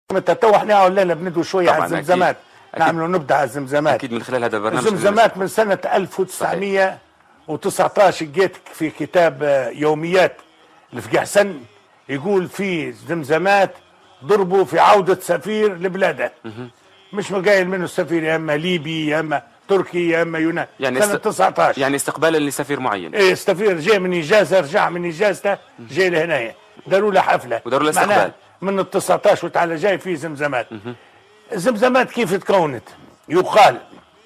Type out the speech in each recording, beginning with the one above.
متى تو احنا الليله بندوا شويه على الزمزمات، نعملوا نبدا على الزمزمات اكيد من خلال هذا البرنامج. الزمزمات من سنه 1919 جيت في كتاب يوميات لفقي حسن يقول في زمزمات ضربوا في عوده سفير لبلاده. مش مقايل منه السفير يا اما ليبي يا اما تركي يا اما يونان. يعني سنه 19 يعني استقبالا لسفير معين. ايه السفير جاي من اجازه، رجع من اجازته جاي لهنايا، داروا له حفله وداروا له استقبال من ال 19 وتعالى جاي في زمزمات. الزمزمات كيف تكونت؟ يقال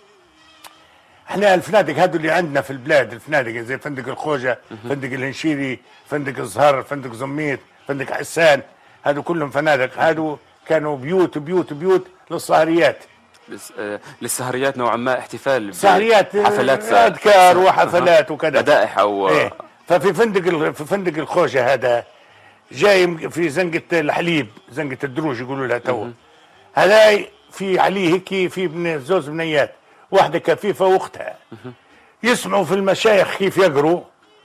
احنا الفنادق هذو اللي عندنا في البلاد، الفنادق زي فندق الخوجه، فندق الهنشيري، فندق الزهر، فندق زميت، فندق حسان، هذو كلهم فنادق، هذو كانوا بيوت بيوت بيوت للسهريات. للسهريات نوعا ما، احتفال سهريات، حفلات اذكار وحفلات وكذا، مدائح او ايه. ففي فندق الخوجه هذا جاي في زنقه الحليب، زنقه الدروج يقولوا لها تو، هذا في عليه هيك في زوز بنيات، واحده كفيفه واختها، يسمعوا في المشايخ كيف يقروا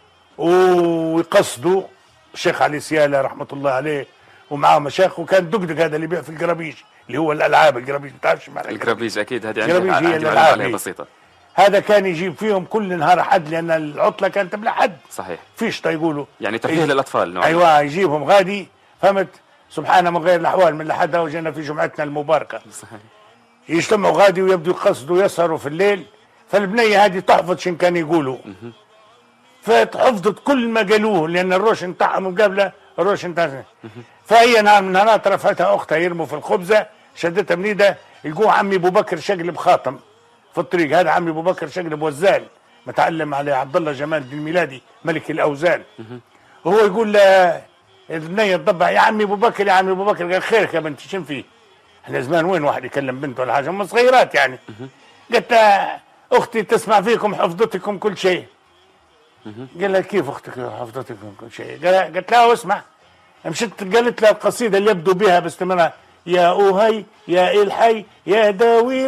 ويقصدوا. الشيخ علي سياله رحمه الله عليه ومعاه مشايخ، وكان دقدق هذا اللي يبيع في القرابيش اللي هو الالعاب، القرابيش ما تعرفش معنى القرابيش اكيد هذه عندي معلومه بسيطه. هذا كان يجيب فيهم كل نهار حد، لان العطله كانت بلا حد. صحيح. فيش يقولوا يعني ترفيه للاطفال نوعا. ايوه يجيبهم غادي، فهمت؟ سبحان من غير الاحوال من لحدها وجينا في جمعتنا المباركه. صحيح. يجتمعوا غادي ويبدوا يقصدوا يسهروا في الليل، فالبنيه هذه تحفظ شن كان يقولوا. فحفظت كل ما قالوه، لان الروشن بتاعهم مقابله الروشن بتاعهم. فهي نهار من النهارات رفعتها اختها يرموا في الخبزه، شدتها من ايدها، يقول عمي ابو بكر شقلب خاتم في الطريق. هذا عمي ابو بكر شقلب وزان متعلم على عبد الله جمال الدين الميلادي ملك الاوزان. وهو يقول البنيه تضبع يا عمي ابو بكر يا عمي ابو بكر. قال خيرك يا بنتي شن فيه؟ احنا زمان وين واحد يكلم بنته ولا حاجه، هم صغيرات يعني. قالت اختي تسمع فيكم حفظتكم كل شيء. قال لها كيف اختك حفظتكم كل شيء؟ قالت لها اسمع. مشت قالت لها القصيده اللي يبدو بها باستمرار: يا أهي يا الحي يا داوي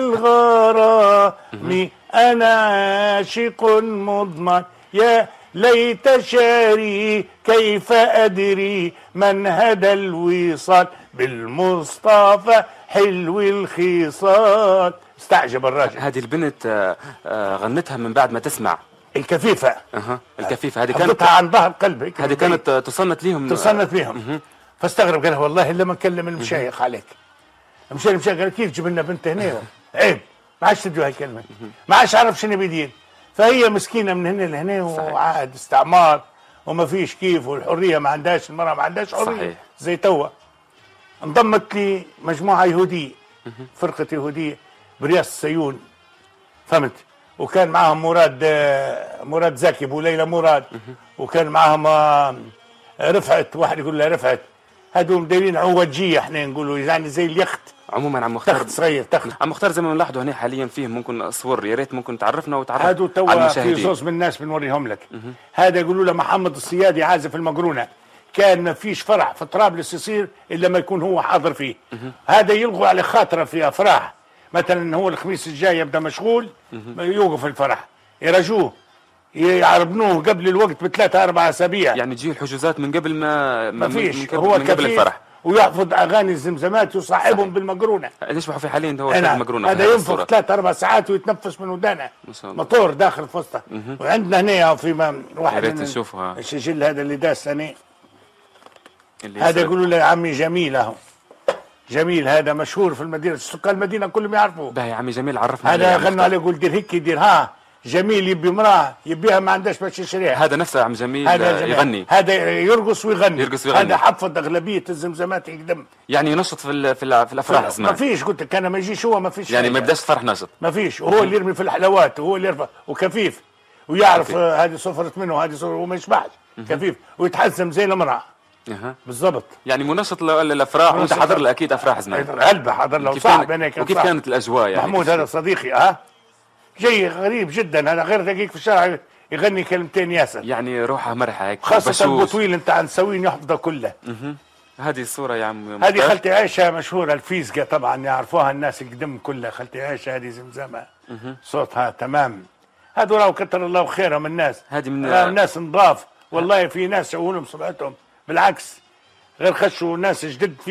الغرام أنا عاشق مضمن يا ليت شاري كيف أدري من هدى الوصال بالمصطفى حلو الخصال. استعجب الراجل. هذه البنت غنتها من بعد ما تسمع الكفيفة. الكفيفة هذه كانت عن ظهر قلبك، هذه كانت تصنت لهم. فاستغرب قال والله الا ما نكلم المشايخ عليك. المشايخ قال كيف جيب لنا بنت هنا؟ عيب، ما عادش تدوا هاي الكلمه، ما عادش عرف شنو بيدين. فهي مسكينه من هنا لهنا وعاد استعمار وما فيش كيف، والحريه ما عندهاش، المراه ما عندهاش حريه. صحيح. زي توا انضمت لي مجموعه يهوديه، فرقه يهوديه برياس السيون، فهمت؟ وكان معهم مراد زكي ابو ليلى مراد، وكان معهم رفعت، واحد يقول له رفعت، هذول مديرين عوجيه احنا نقولوا يعني زي اليخت. عموما عم مختار تخت صغير، تخت عم مختار زي ما بنلاحظوا هنا حاليا فيه ممكن صور، يا ريت ممكن تعرفنا وتعرف هادو توا في صوص من الناس بنوريهم لك. هذا يقولوا له محمد الصيادي عازف المقرونه، كان ما فيش فرح في طرابلس يصير الا ما يكون هو حاضر فيه. هذا يلغوا على خاطره في افراح، مثلا هو الخميس الجاي يبدا مشغول، يوقف الفرح، يرجوه يعربنوه قبل الوقت بثلاثة أربع أسابيع. يعني تجي الحجوزات من قبل ما فيش، هو من قبل الفرح، ويحفظ أغاني الزمزمات ويصاحبهم بالمقرونة. نشبه في حاليا هو المقرونة. هذا ينفخ 3 4 ساعات ويتنفس من ودانه، موتور داخل في وسطه. وعندنا هنا في واحد من نشوفها السجل هذا اللي داس ثاني، هذا يقولوا له عمي جميل. اهو جميل هذا مشهور في المدينه، سكان المدينه كلهم يعرفوه. باهي عمي جميل عرفنا. هذا غنوا عليه يقول دير هيك دير ها جميل، يبي امراه يبيها ما عندهاش باش يشريها. هذا نفسه عم جميل يغني، هذا يرقص ويغني، هذا هذا حفظ اغلبيه الزمزمات يقدم، يعني ينشط في الافراح زمان. ما فيش، قلت لك انا ما يجيش هو، ما فيش يعني ما يبداش فرح نشط، ما فيش. وهو اللي يرمي في الحلوات، وهو اللي يرفع، وكفيف ويعرف هذه صفرت منه هذه صفرت، وما يشبعش، كفيف ويتحزم زي المراه. بالضبط، يعني منشط للافراح. وانت حاضر له اكيد افراح زمان. قلبه حاضر له وصاحب هناك. وكيف كانت الاجواء يعني؟ محمود هذا صديقي جاي غريب جدا، هذا غير دقيق في الشارع يغني كلمتين ياسر، يعني روحه مرحه هيك، خاصة البطويل انت عن سوين يحفظه كله. هذه الصورة يا عم، هذه خالتي عائشة مشهورة، الفيزقة طبعا يعرفوها الناس القدم كلها. خالتي عائشة هذه زمزمة صوتها تمام. هذو راهو كتر الله خيرهم الناس، هذه من الناس نضاف والله. في ناس سووا لهم سمعتهم بالعكس، غير خشوا ناس جدد فيهم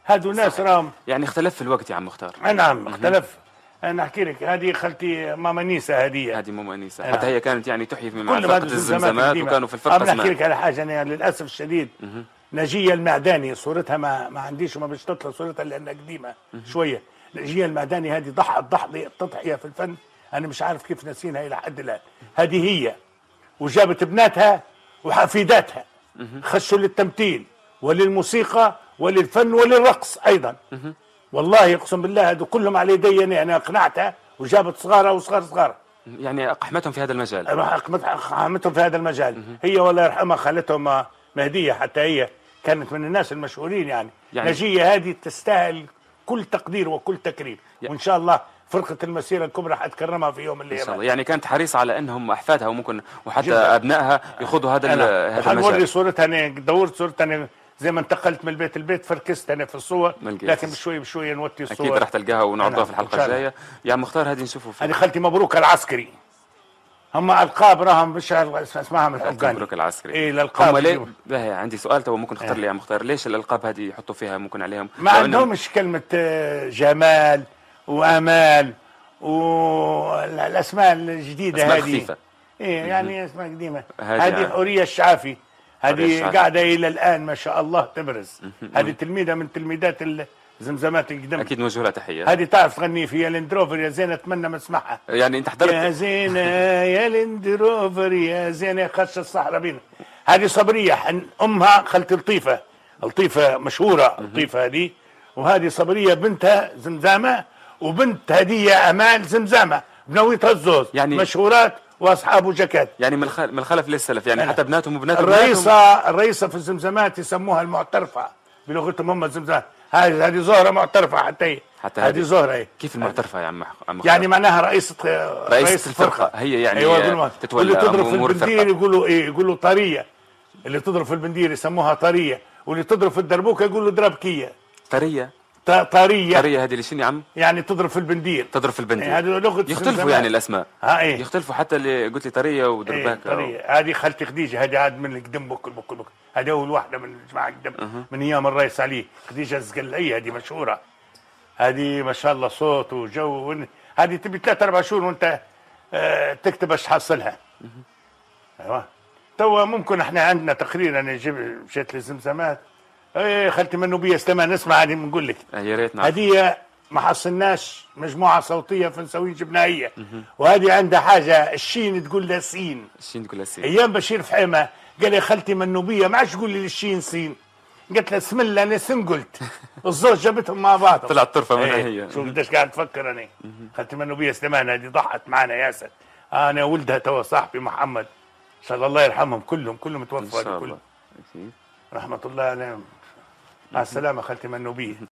هادو ناس راهم يعني اختلف في الوقت يا عم مختار. نعم اختلف. انا احكي لك، هذه خالتي ماما نيسا، هذه ماما انيسه، حتى هي كانت يعني تحيي مع كل فرقه الزمزمات وكانوا في الفرقه. انا احكي لك على حاجه، انا للاسف الشديد نجيه المعداني صورتها ما عنديش وما باش تطلع صورتها لانها قديمه شويه. نجيه المعداني هذه ضحت تضحيه في الفن، انا مش عارف كيف ناسينها الى حد الان. هذه هي، وجابت ابناتها وحفيداتها خشوا للتمثيل وللموسيقى وللفن وللرقص ايضا. والله اقسم بالله هذو كلهم على يدي انا اقنعتها، وجابت صغارها وصغار يعني اقحمتهم في هذا المجال. اقحمتهم في هذا المجال. هي والله يرحمها خالتهم مهديه، حتى هي كانت من الناس المشهورين يعني نجيه هذه تستاهل كل تقدير وكل تكريم. وان شاء الله فرقه المسيره الكبرى حتكرمها في يوم من الايام ان شاء الله. يعني كانت حريصه على انهم احفادها وممكن وحتى جدا. ابنائها يخوضوا هذا المجال. حنوري صورتها، انا دورت صورتها، أنا زي ما انتقلت من البيت البيت فركست انا في الصور، لكن بشوي بشوي نوطي الصور. اكيد راح تلقاها ونعرضها في الحلقه الجايه. يا مختار هذه نشوفوا هذه خالتي مبروك العسكري، هم القاب راهم مش اسمها من الافغان. مبروك العسكري. ايه الالقاب. ليه عندي سؤال تو ممكن تختار لي يا مختار، ليش الالقاب هذه يحطوا فيها ممكن عليهم؟ ما عندهمش كلمه جمال وامال والاسماء الجديده هذه خفيفه. ايه يعني اسماء قديمه. هذه حوريه الشعافي، هذه قاعده الى الان ما شاء الله تبرز. هذه تلميذه من تلميذات الزمزمات القدم. اكيد نوجه لها تحيه. هذه تعرف تغني في يا لاندروفر يا زين، اتمنى ما اسمعها. يعني انت حضرت يا زين يا لاندروفر يا زين يا خش الصحراء بينا. هذه صبريه، امها خالتي لطيفه، لطيفه مشهوره لطيفه هذه، وهذه صبريه بنتها زمزامه، وبنت هديه امال زمزامه بنويتها الزوز، يعني مشهورات واصحاب وجكات. يعني من الخلف للسلف، يعني حتى بناتهم وبنات الرئيسه في الزمزمات يسموها المعترفه بلغتهم هم الزمزمات. هذه زهره معترفه حتى هذه زهره. كيف المعترفه يا عم يعني معناها رئيسه الفرقه هي يعني. أيوة تتولى اللي تضرب في البندير يقولوا ايه؟ يقولوا طريه. اللي تضرب في البندير يسموها طريه، واللي تضرب في الدربوكه يقولوا دربكيه. طريه هذه اللي شنو يا عم؟ يعني تضرب في البندير. هذه لغه يختلفوا يعني الاسماء. ايه يختلفوا، حتى اللي قلت لي طريه ودرباكه. طريه هذه خالتي خديجه، هذه عاد من القدم بكل هذه اول واحده من الجماعه القدم من ايام الرئيس علي. خديجه الزقلعيه هذه مشهوره، هذه ما شاء الله صوت وجو. هذه تبي 3-4 شهور وانت تكتب ايش حاصلها. ايوه تو ممكن احنا عندنا تقرير، انا مشيت للزمزمات. ايه خالتي منوبيه سليمان، نسمع هذه بنقول لك. يا ريت نعم. هذه ما حصلناش مجموعه صوتيه فنسوي جبنائيه، وهذه عندها حاجه الشين تقول لها سين. ايام بشير فحيمه قال لي خالتي منوبيه ما عادش تقول لي الشين سين، قلت له اسم الله انا سن قلت. الزوج جابتهم مع بعض، طلعت طرفه منها هي. شوف قديش قاعد تفكر. انا خالتي منوبيه سليمان هذه ضحت معنا ياسر. انا ولدها توا صاحبي محمد ان شاء الله يرحمهم كلهم توفوا. كلهم رحمه الله عليهم. مع السلامه خالتي منوبيه.